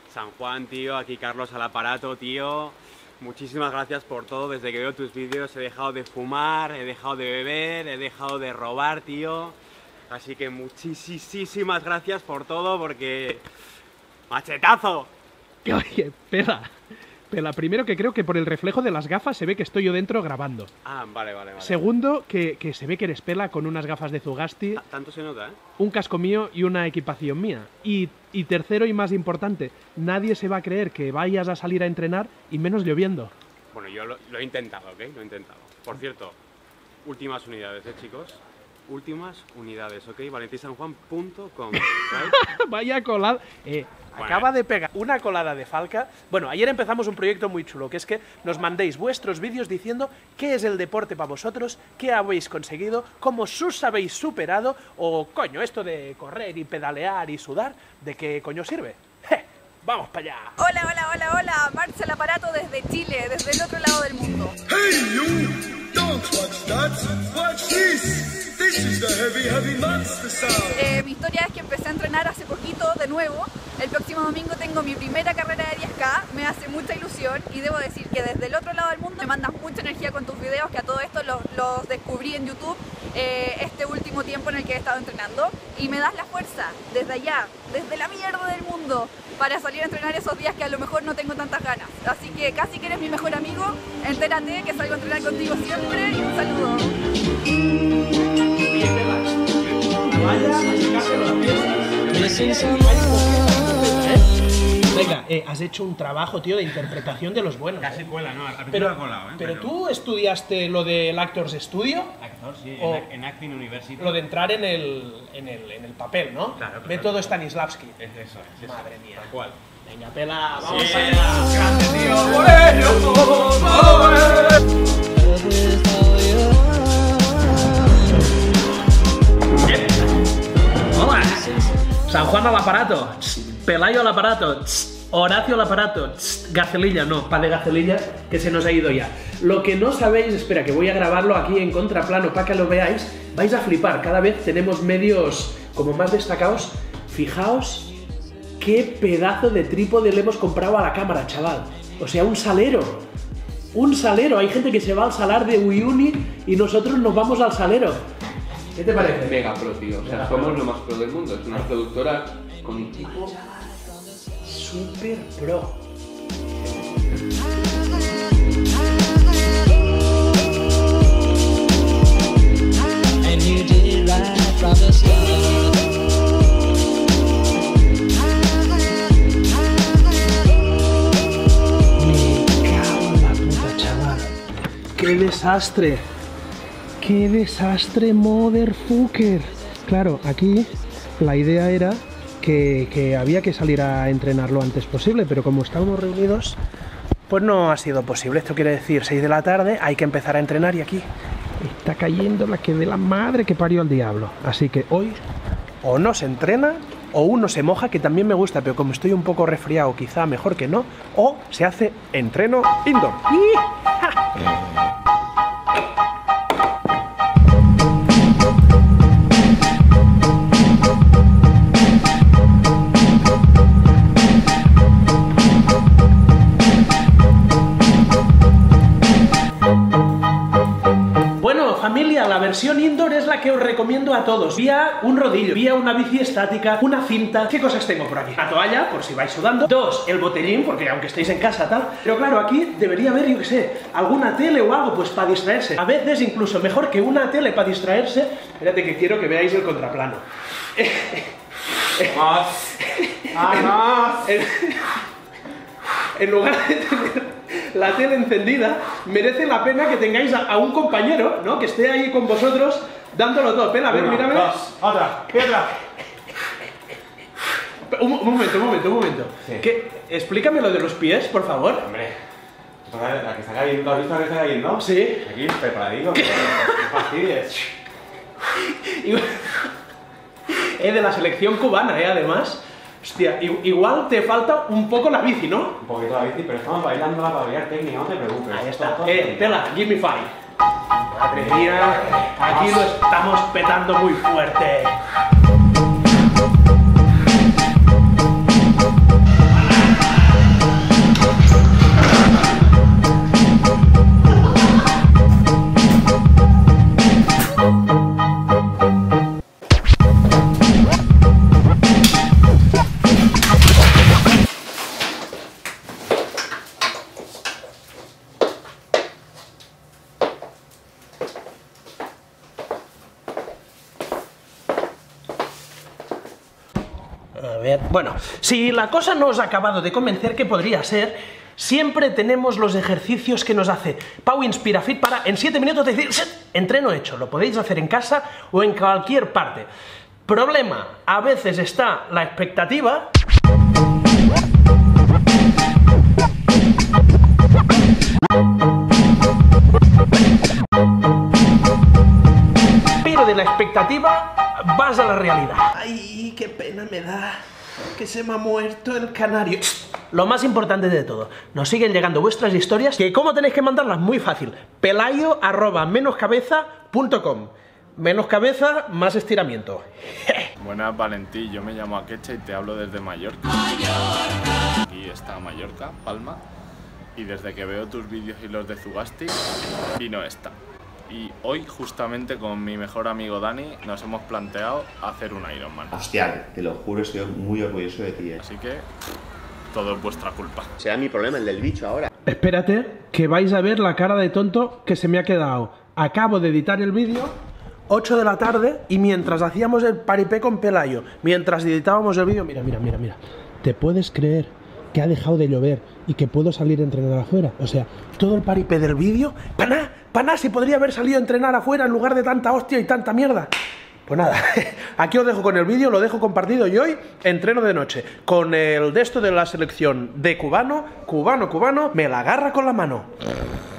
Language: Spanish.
San Juan, tío, aquí Carlos al aparato, tío. Muchísimas gracias por todo. Desde que veo tus vídeos he dejado de fumar, he dejado de beber, he dejado de robar, tío. Así que muchísimas gracias por todo, porque... ¡Machetazo! Oye, Pela, primero que creo que por el reflejo de las gafas se ve que estoy yo dentro grabando. Ah, vale. Segundo, que se ve que eres Pela con unas gafas de Zugasti. Tanto se nota, ¿eh? Un casco mío y una equipación mía. Y tercero y más importante, nadie se va a creer que vayas a salir a entrenar y menos lloviendo. Bueno, yo lo he intentado, ¿ok? Lo he intentado. Por cierto, últimas unidades, chicos? Últimas unidades, ¿ok? valentinsanjuan.com, ¿right? Vaya colada. Acaba de pegar una colada de Falca. Bueno, ayer empezamos un proyecto muy chulo, que es que nos mandéis vuestros vídeos diciendo qué es el deporte para vosotros, qué habéis conseguido, cómo os habéis superado, o coño, esto de correr y pedalear y sudar, ¿de qué coño sirve? ¡Vamos para allá! Hola, Marcha el aparato desde Chile, desde el otro lado del mundo. Hey you! Don't watch that! Watch this! This is the heavy monster sound. Mi historia es que empecé a entrenar hace poquito de nuevo. El próximo domingo tengo mi primera carrera de 10K, me hace mucha ilusión y debo decir que desde el otro lado del mundo me mandas mucha energía con tus videos, que a todo esto los descubrí en YouTube este último tiempo en el que he estado entrenando, y me das la fuerza desde allá, desde la mierda del mundo, para salir a entrenar esos días que a lo mejor no tengo tantas ganas. Así que casi que eres mi mejor amigo, entérate que salgo a entrenar contigo siempre y un saludo. Venga, has hecho un trabajo, tío, de interpretación de los buenos. Casi cuela, ¿no? Al principio ha colado, ¿eh? Pero tú estudiaste lo del Actors Studio. Actor, sí, en Acting University. Lo de entrar en el papel, ¿no? Claro. Método Stanislavski. Eso es. Madre mía. Tal cual. Venga, Pela, vamos Sí. para allá. ¡Grande, Hola. San Juan al aparato. Pelayo al aparato. Horacio al aparato. Gacelilla, no, pa de Gacelilla, que se nos ha ido ya. Lo que no sabéis, espera, que voy a grabarlo aquí en contraplano para que lo veáis. Vais a flipar, cada vez tenemos medios como más destacados. Fijaos qué pedazo de trípode le hemos comprado a la cámara, chaval. O sea, un salero. Un salero. Hay gente que se va al salar de Uyuni y nosotros nos vamos al salero. ¿Qué te parece? Mega pro, tío. O sea, somos lo más pro del mundo. Es una productora con un equipo super pro. And you did right from the start. Me cago en la puta, chaval. ¡Qué desastre! ¡Qué desastre, motherfucker! Claro, aquí la idea era que había que salir a entrenar lo antes posible, pero como estábamos reunidos, pues no ha sido posible. Esto quiere decir 6 de la tarde, hay que empezar a entrenar y aquí está cayendo la que de la madre que parió al diablo. Así que hoy o no se entrena o uno se moja, que también me gusta, pero como estoy un poco resfriado, quizá mejor que no, o se hace entreno indoor. Familia, la versión indoor es la que os recomiendo a todos. Vía un rodillo, vía una bici estática, una cinta. ¿Qué cosas tengo por aquí? La toalla, por si vais sudando. 2, el botellín, porque aunque estéis en casa tal. Pero claro, aquí debería haber, yo qué sé, alguna tele o algo, pues para distraerse. A veces incluso mejor que una tele para distraerse. Espérate que quiero que veáis el contraplano. En lugar de tener la tele encendida, merece la pena que tengáis a un compañero, ¿no? Que esté ahí con vosotros dándolo todo. Pela, a ver, mírame. Otra, piedra. Un momento. Sí. Explícame lo de los pies, por favor. Hombre, la que está cayendo, ¿has visto la que está cayendo? Sí. Aquí, preparadito, que no fastidies. De la selección cubana, además. Hostia, igual te falta un poco la bici, ¿no? Un poquito la bici, pero estamos bailando la pabellera técnica, no te preocupes. Ahí está. Pela, give me five. Madre mía, aquí lo estamos petando muy fuerte. Bueno, si la cosa no os ha acabado de convencer, ¿qué podría ser? Siempre tenemos los ejercicios que nos hace Pau Inspirafit para en 7 minutos decir entreno hecho. Lo podéis hacer en casa o en cualquier parte. Problema, a veces está la expectativa. Pero de la expectativa vas a la realidad. Ay, qué pena me da que se me ha muerto el canario. Lo más importante de todo, nos siguen llegando vuestras historias, que ¿cómo tenéis que mandarlas? Muy fácil, pelayo@menoscabeza.com. Menos cabeza, más estiramiento. Buenas, Valentí, yo me llamo Akecha y te hablo desde Mallorca. Aquí está Mallorca, Palma, y desde que veo tus vídeos y los de Zugasti, vino esta. Y hoy, justamente con mi mejor amigo Dani, nos hemos planteado hacer un Ironman. Hostia, te lo juro, estoy muy orgulloso de ti, Así que todo es vuestra culpa. Será mi problema, el del bicho ahora. Espérate, que vais a ver la cara de tonto que se me ha quedado. Acabo de editar el vídeo, 8 de la tarde, y mientras hacíamos el paripé con Pelayo, mientras editábamos el vídeo, mira. ¿Te puedes creer que ha dejado de llover y que puedo salir a entrenar afuera? O sea, todo el paripé del vídeo, paná, si podría haber salido a entrenar afuera en lugar de tanta hostia y tanta mierda. Pues nada, aquí os dejo con el vídeo, lo dejo compartido y hoy entreno de noche con el de esto de la selección de cubano, me la agarra con la mano.